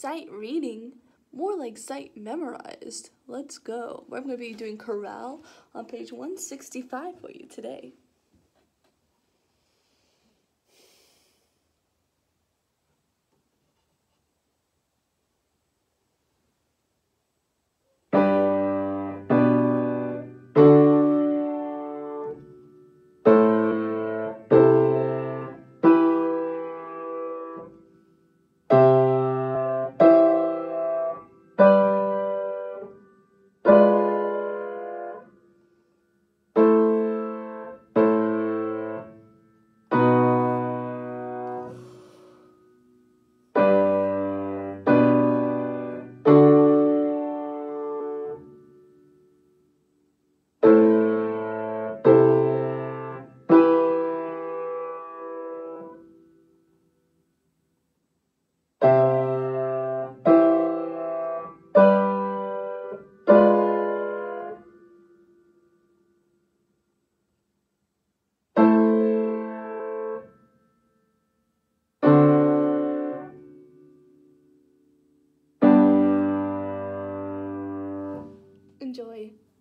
sight reading, more like sight memorized. Let's go. I'm going to be doing chorale on page 165 for you today. Enjoy.